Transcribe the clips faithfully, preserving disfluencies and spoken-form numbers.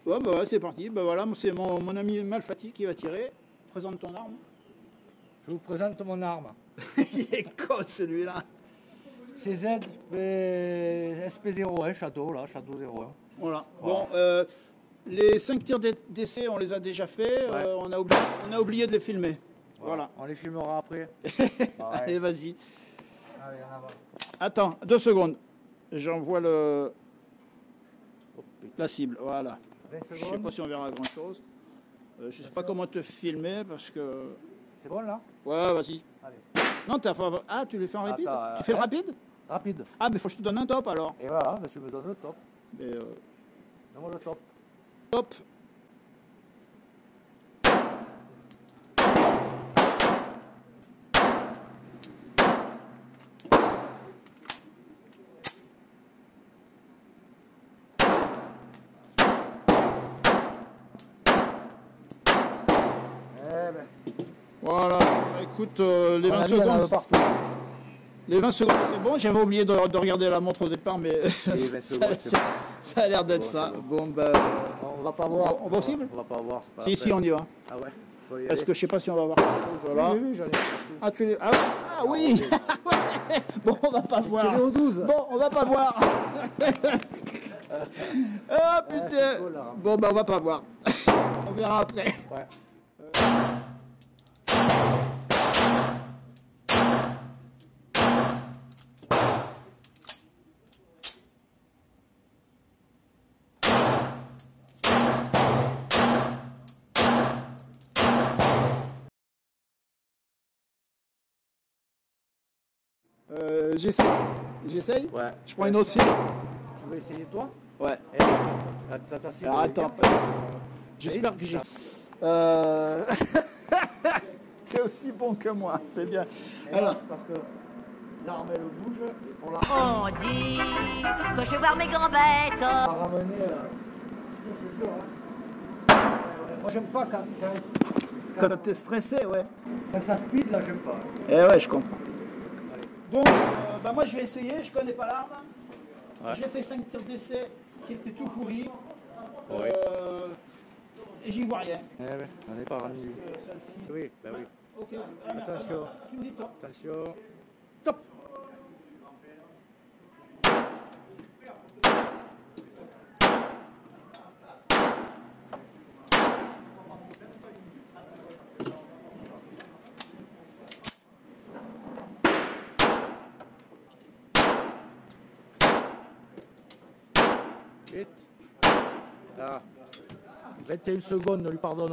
Ouais, bah ouais, c'est parti. Bah voilà, c'est mon, mon ami Malfatti qui va tirer. Présente ton arme. Je vous présente mon arme. Il est con celui-là. C Z S P zéro un, Château, là, Château zéro un. Voilà. Voilà. Bon, euh, les cinq tirs d'essai, on les a déjà faits. Ouais. Euh, on, a oublié, on a oublié de les filmer. Voilà. Voilà. On les filmera après. Ah, Allez, ouais. vas-y. Allez, en avant. Attends, deux secondes. J'envoie le la cible. Voilà. Je ne sais pas si on verra grand-chose. Euh, je ne sais pas comment te filmer parce que... C'est bon, là? Ouais, vas-y. Allez. Non, t'as fait... Ah, tu le fais en rapide? Attends, Tu fais euh, le rapide? Rapide. Ah, mais faut que je te donne un top alors. Et voilà, ben, tu me donnes le top. Mais, euh, Donne-moi le top. top. Eh ben, Voilà. Écoute, euh, les on vingt a mis, on en a secondes... partout. Les vingt secondes, c'est bon. J'avais oublié de, de regarder la montre au départ, mais ça, vingt secondes, c'est ça- bon. ça a l'air d'être Bon, ça. c'est Bon, bah... On va pas voir. On va au cible? On va pas voir, c'est pas Si, la si, peine. on y va. Ah ouais, faut y Parce aller. que je sais pas si on va voir quelque chose. Voilà. Oui, oui, j'en ai partout. Ah, tu les... ah, ah oui. Bon, on va pas voir. Tiré au douze. Bon, on va pas voir. Ah putain. c'est cool, là. Bon, bah on va pas voir. On verra après. Ouais. Euh, J'essaye. J'essaye. Ouais. Je prends une autre cible. Tu veux essayer toi? Ouais. Eh, attends, attends, si Alors vous attends. voulez. J'espère que j'ai. Euh... C'est aussi bon que moi. C'est bien. Et Alors. là, parce que l'arme elle bouge et pour la On dit que je vais voir mes grands-bêtes. la ramener. Euh... C'est dur, hein. Euh, Moi j'aime pas quand, quand, Quand t'es stressé, ouais. quand ça speed là, j'aime pas. Eh ouais, je comprends. Donc, euh, bah moi je vais essayer. Je connais pas l'arme. Ouais. J'ai fait cinq tirs d'essai qui étaient tout pourris. Ouais. Euh, et j'y vois rien. Eh ouais, on n'est pas rendu. Euh, celle-ci. Oui, bah oui. Ok. Ah, merde. Attention. Tu me dis top. Attention. Top. Vite. Là. vingt et une secondes, nous lui pardonnons.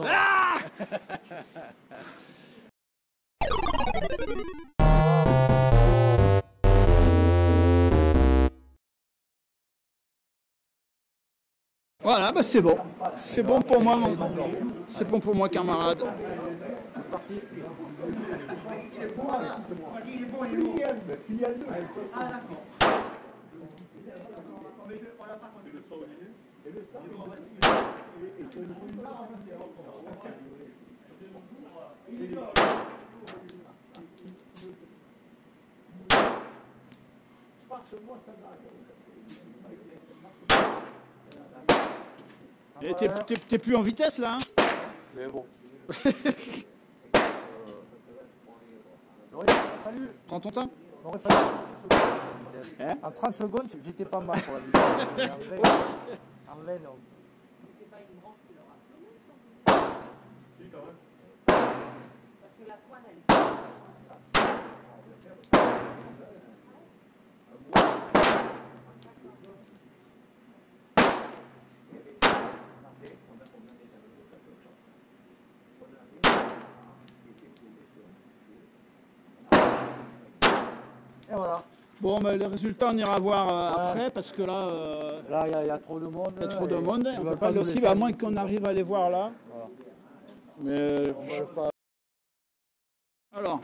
Voilà, bah c'est bon. C'est bon pour moi, mon... C'est bon pour moi, camarade. Et T'es t'es- t'es plus en vitesse là, hein? Mais bon. Fallu, Prends ton temps. aurait fallu. Hein? En trente secondes, j'étais pas mal pour la vidéo. Mais en vrai, en vrai, non. Et voilà. Bon, mais les résultats, on ira voir euh, après parce que là, euh, Là, il y, y a trop de monde. il y a trop de et monde. ils On veulent peut pas aller nous au cible laisser. à moins qu'on arrive à les voir là. Voilà. Mais euh, je sais pas. Alors,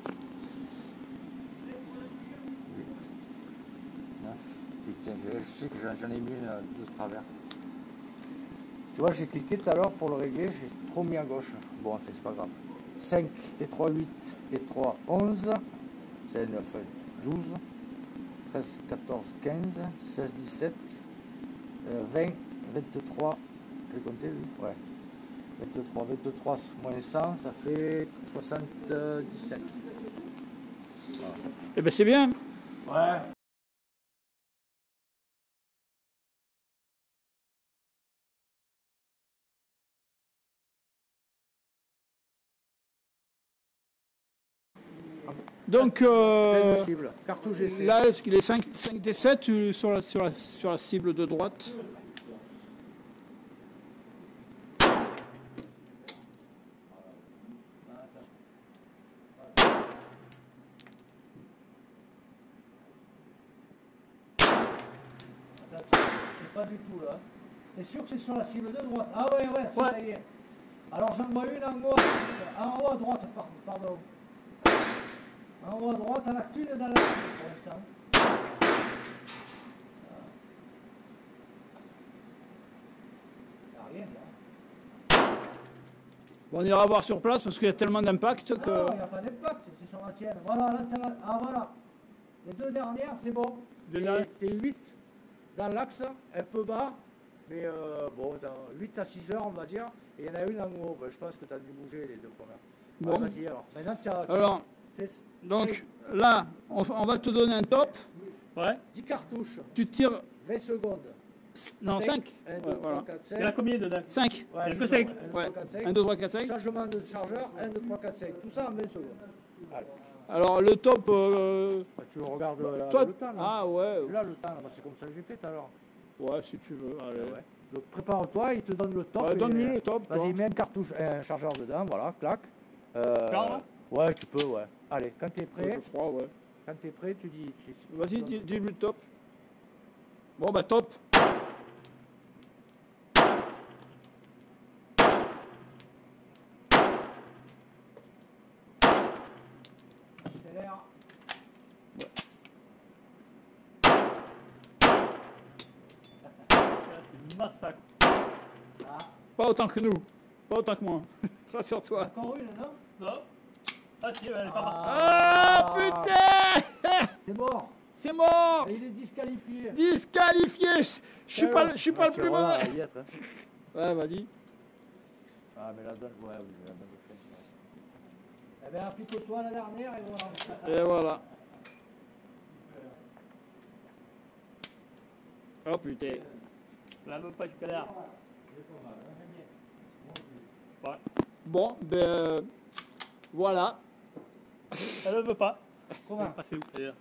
neuf. Putain, je, je sais que j'en- j'en ai mis une euh, de travers. Tu vois, j'ai cliqué tout à l'heure pour le régler, j'ai trop mis à gauche. Bon, en fait, c'est pas grave. cinq et trois, huit et trois, onze. C'est neuf, douze. treize, quatorze, quinze, seize, dix-sept, euh, vingt, vingt-trois, J'ai compté, oui. Ouais. vingt-trois, vingt-trois moins cent, ça fait soixante-dix-sept. Voilà. Eh bien, c'est bien. Ouais. Donc, euh, cartouche G C. là, il est cinq D sept sur la, sur, la, sur la cible de droite. C'est pas du tout là. T'es sûr que c'est sur la cible de droite? Ah ouais, ouais, ça Ouais. y est. Alors j'en vois une en haut, en haut à droite, pardon. En haut à droite, elle n'a qu'une dans la cible pour l'instant. Il n'y a rien là. Bon, on ira voir sur place parce qu'il y a tellement d'impact que... Non, il n'y a pas d'impact, c'est sur la tienne. Voilà, là, t'as la- ah voilà. Les deux dernières, c'est bon. Deux dernières. T'es huit dans l'axe, un peu bas, mais euh, bon, dans huit à six heures, on va dire. Et il y en a une en haut. Ben, je pense que tu as dû bouger les deux premières. Bon. Ouais, vas-y alors. Maintenant, tu as. tu Alors, fais- donc là, on, on va te donner un top. Ouais. dix cartouches, Tu tires... vingt secondes. Non, cinq. un, deux, Ouais, voilà. trois, quatre, Il y en a cinq. combien dedans? cinq. Il y a que juste cinq. un, deux, Ouais. trois, quatre, cinq. un, deux, trois, quatre, cinq. Changement de chargeur, un, deux, trois, quatre, cinq. Tout ça en vingt secondes. Allez. Alors, le top... euh, Bah, tu regardes euh, toi, le temps. Là. ah ouais, Là, le temps, là. Bah, c'est comme ça que j'ai fait tout à l'heure. ouais, si tu veux. Allez. Ouais. Donc prépare-toi, il te donne le top. Ouais, et, donne-lui euh, le top, toi. Vas-y, mets un cartouche, un chargeur dedans, voilà, clac. Euh, Clac, là ouais, tu peux, ouais. Allez, quand t'es prêt, Je crois, ouais. quand t'es prêt, tu dis. tu- tu- Vas-y, tu dis- donnes- dis-lui le top. Bon, bah top. Accélère. C'est une massacre. Pas autant que nous. Pas autant que moi. Rassure-toi. Encore une, non? Non. Ah si, elle est pas mal. Ah, putain. C'est mort. C'est mort. Et il est disqualifié. Disqualifié. Je je suis pas, le- je suis pas le plus mauvais. hein. Ouais, vas-y. Ah, mais la donne, ouais, oui, la donne. Eh bien, applique-toi la dernière et voilà. Et voilà. Oh putain. La même pas tout à l'heure. Ouais. Bon, ben euh, voilà. Elle ne veut pas. Comment? Passer où d'ailleurs?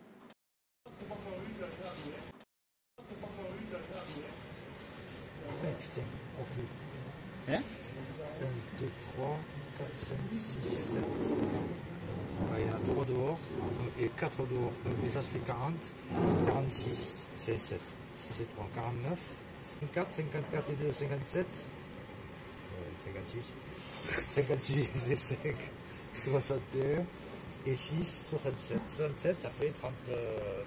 Hein? un, deux, trois, quatre, cinq, six, sept. Ouais, il y en a trois dehors et quatre dehors. Donc déjà ça fait quarante, quarante-six, c'est sept, c'est trois, quarante-neuf, cinquante-quatre, cinquante-quatre et deux, cinquante-sept, euh, cinquante-six, cinquante-six et cinq, soixante et un et six, soixante-sept. soixante-sept, ça fait trente-trois.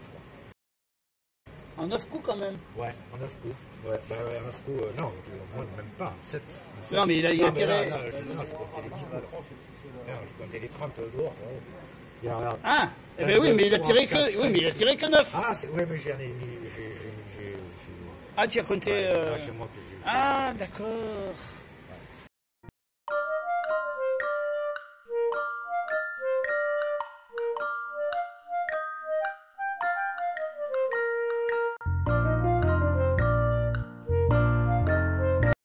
En neuf coups quand même. Ouais, en neuf coups. Ouais, bah ouais, en neuf coups, euh, non, moins, même pas, sept. Non, mais il a, il a Non, mais là, tiré. là, je, non, je comptais les dix balles. Non, je comptais les trente dehors. Ouais. Il y a, regarde. Ah, eh un, ben oui, deux, mais il a trois, tiré quatre, que, oui, cinq, mais il a six. tiré que neuf. Ah, c'est, ouais, mais j'en ai mis, j'ai, j'ai, j'ai, j'ai- Ah, tu as compté. ouais, euh, là, c'est moi que j'ai fait. Ah, d'accord.